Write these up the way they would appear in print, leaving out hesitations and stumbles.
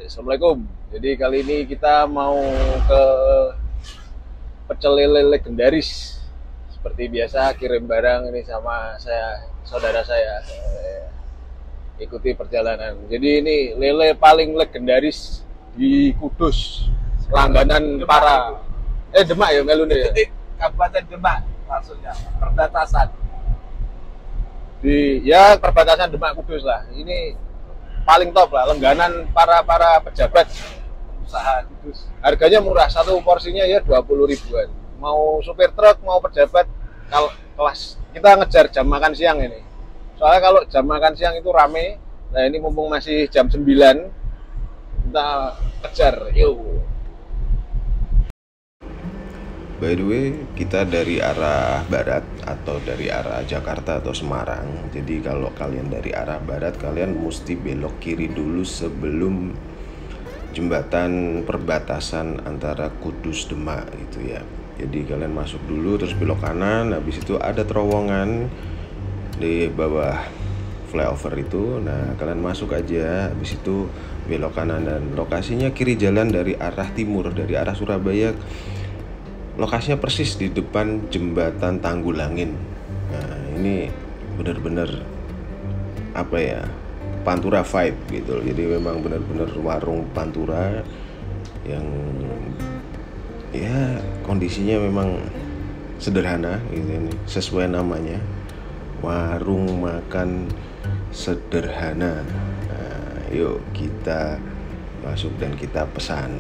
Assalamualaikum. Jadi kali ini kita mau ke pecel lele legendaris. Seperti biasa kirim barang ini sama saudara saya. Ikuti perjalanan. Jadi ini lele paling legendaris di Kudus. Langganan para Demak ya melune ya. Kabupaten Demak maksudnya perbatasan. Perbatasan Demak Kudus lah. Ini paling top lah, langganan para pejabat Usaha Kudus. Harganya murah, satu porsinya ya 20 ribuan. Mau supir truk, mau pejabat, kalau kelas kita ngejar jam makan siang ini. Soalnya kalau jam makan siang itu rame. Nah ini mumpung masih jam 9, kita kejar. Yuk. By the way, kita dari arah barat atau dari arah Jakarta atau Semarang. Jadi kalau kalian dari arah barat, kalian mesti belok kiri dulu sebelum jembatan perbatasan antara Kudus Demak gitu ya. Jadi kalian masuk dulu terus belok kanan, habis itu ada terowongan di bawah flyover itu. Nah, kalian masuk aja, habis itu belok kanan dan lokasinya kiri jalan dari arah timur, dari arah Surabaya. Lokasinya persis di depan jembatan Tanggulangin. Nah, ini benar-benar apa ya, Pantura vibe gitu. Jadi memang benar-benar warung Pantura yang ya kondisinya memang sederhana gitu ini, sesuai namanya, warung makan sederhana. Nah, yuk kita masuk dan kita pesan.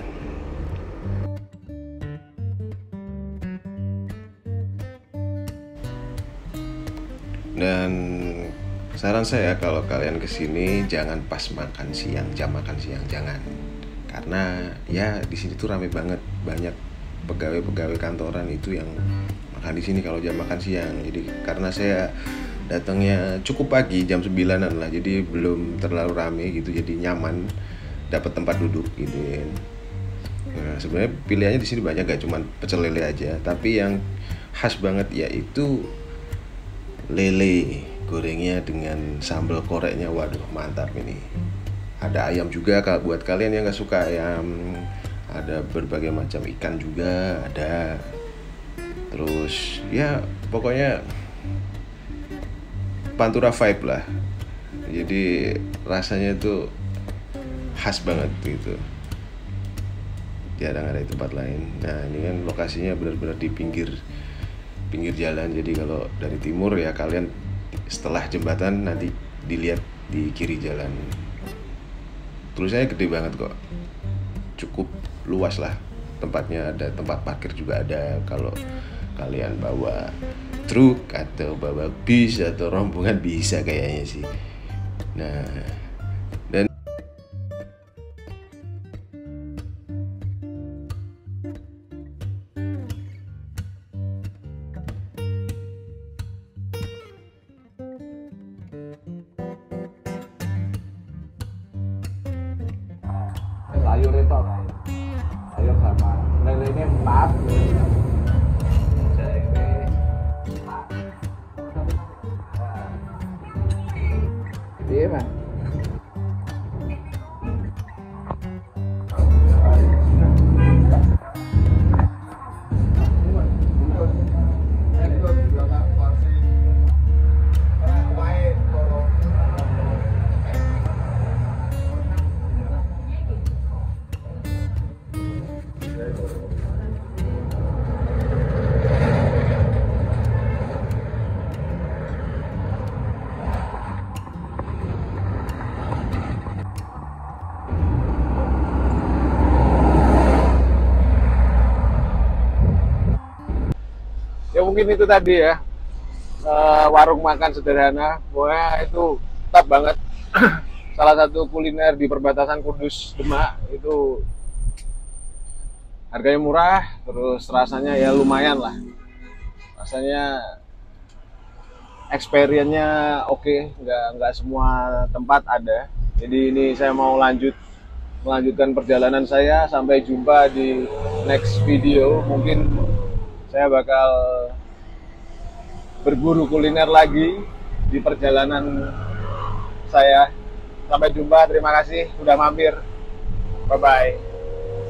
Dan saran saya kalau kalian kesini jangan pas makan siang, jam makan siang jangan, karena ya di sini tuh rame banget, banyak pegawai-pegawai kantoran itu yang makan di sini kalau jam makan siang. Jadi karena saya datangnya cukup pagi, jam 9-an lah, jadi belum terlalu rame gitu, jadi nyaman, dapat tempat duduk gitu ya. Nah, sebenarnya pilihannya di sini banyak, gak cuma pecel lele aja, tapi yang khas banget yaitu lele gorengnya dengan sambal koreknya. Waduh, mantap ini. Ada ayam juga kalau buat kalian yang nggak suka ayam. Ada berbagai macam ikan juga ada. Terus ya pokoknya Pantura vibe lah. Jadi rasanya tuh khas banget gitu. Jarang ada di tempat lain. Nah, ini kan lokasinya benar-benar di pinggir jalan. Jadi kalau dari timur ya kalian setelah jembatan nanti dilihat di kiri jalan. Tulisannya gede banget kok, cukup luas lah tempatnya, ada tempat parkir juga ada kalau kalian bawa truk atau bawa bis atau rombongan bisa kayaknya sih. Nah, dan Sayur itu sayur sama lele ini 4. Iya Mas. Ya mungkin itu tadi ya, warung makan sederhana. Pokoknya itu top banget. Salah satu kuliner di perbatasan Kudus Demak. Itu harganya murah, terus rasanya ya lumayan lah. Rasanya experience-nya oke, nggak semua tempat ada. Jadi ini saya mau melanjutkan perjalanan saya. Sampai jumpa di next video. Mungkin saya bakal berburu kuliner lagi di perjalanan saya. Sampai jumpa, terima kasih sudah mampir. Bye bye.